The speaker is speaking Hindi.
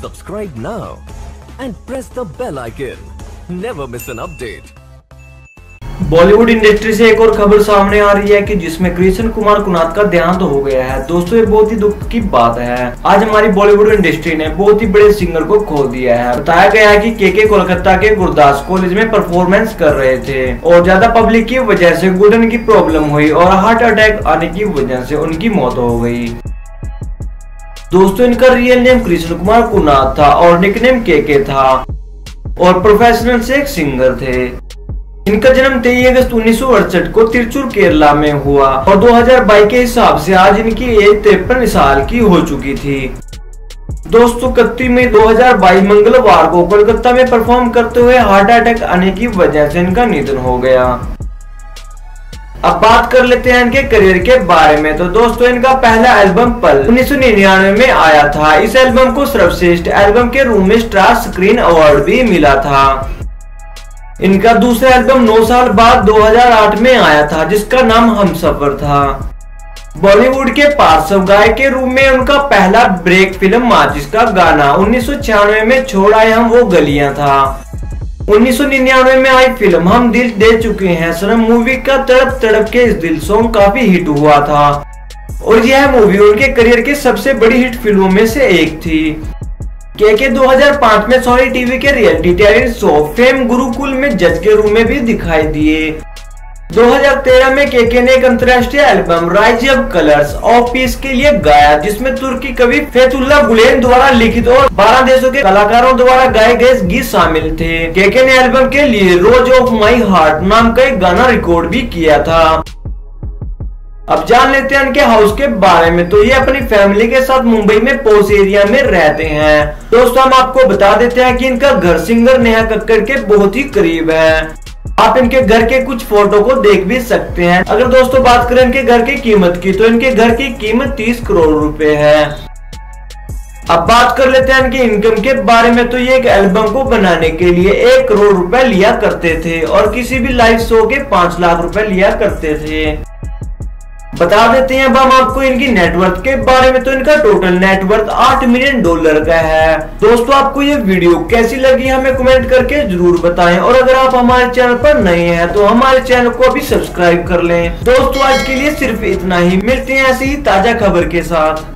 Subscribe now and press the bell icon. Never miss an update. Bollywood industry से एक और खबर सामने आ रही है कि जिसमें कृष्ण कुमार कुनाद का देहांत हो गया है। दोस्तों ये बहुत ही दुख की बात है। आज हमारी बॉलीवुड इंडस्ट्री ने बहुत ही बड़े सिंगर को खो दिया है। बताया गया है कि के कोलकाता के गुरदास कॉलेज में परफॉर्मेंस कर रहे थे और ज्यादा पब्लिक की वजह से घुटन की प्रॉब्लम हुई और हार्ट अटैक आने की वजह से उनकी मौत हो गई। दोस्तों इनका रियल नेम कृष्ण कुमार कुनाद था और निकनेम के था और प्रोफेशनल से एक सिंगर थे। इनका जन्म 23 अगस्त 1968 को तिरुचुर केरला में हुआ और 2022 के हिसाब से आज इनकी एज 53 साल की हो चुकी थी। दोस्तों 31 मई 2022 मंगलवार को कोलकाता में परफॉर्म करते हुए हार्ट अटैक आने की वजह से इनका निधन हो गया। अब बात कर लेते हैं इनके करियर के बारे में। तो दोस्तों इनका पहला एल्बम पल 1999 में आया था। इस एल्बम को सर्वश्रेष्ठ एल्बम के रूप में स्टार स्क्रीन अवार्ड भी मिला था। इनका दूसरा एल्बम 9 साल बाद 2008 में आया था जिसका नाम हमसफर था। बॉलीवुड के पार्श्व गायक के रूप में उनका पहला ब्रेक फिल्म माचिस का गाना 1996 में छोड़ आए हम वो गलियां था। 1999 में आई फिल्म हम दिल दे चुके हैं सनम मूवी का तड़प तड़प के इस दिल सॉन्ग काफी हिट हुआ था और यह मूवी उनके करियर की सबसे बड़ी हिट फिल्मों में से एक थी। के 2005 में सोनी टीवी के reality talent show fame Gurukul में जज के रूप में भी दिखाई दिए। 2013 में के ने एक अंतर्राष्ट्रीय album rise of colours of peace के लिए गाया जिसमें तुर्की कवि फेतुल्लाह गुलेन द्वारा लिखित और 12 देशों के कलाकारों द्वारा गाए गए गीत शामिल थे। के ने एल्बम के लिए रोज ऑफ माई हार्ट नाम का एक गाना रिकॉर्ड भी किया था। अब जान लेते हैं इनके हाउस के बारे में। तो ये अपनी फैमिली के साथ मुंबई में पोश एरिया में रहते हैं। दोस्तों हम आपको बता देते हैं कि इनका घर सिंगर नेहा कक्कड़ के बहुत ही करीब है। आप इनके घर के कुछ फोटो को देख भी सकते हैं। अगर दोस्तों बात करें इनके घर की कीमत की तो इनके घर की कीमत 30 करोड़ रुपए है। अब बात कर लेते हैं इनके इनकम के बारे में। तो ये एक एल्बम को बनाने के लिए 1 करोड़ रुपए लिया करते थे और किसी भी लाइव शो के 5 लाख रुपए लिया करते थे। बता देते हैं अब हम आपको इनकी नेटवर्थ के बारे में। तो इनका टोटल नेटवर्थ $8 मिलियन का है। दोस्तों आपको ये वीडियो कैसी लगी हमें कमेंट करके जरूर बताएं और अगर आप हमारे चैनल पर नए हैं तो हमारे चैनल को अभी सब्सक्राइब कर लें। दोस्तों आज के लिए सिर्फ इतना ही। मिलते हैं ऐसी ही ताजा खबर के साथ।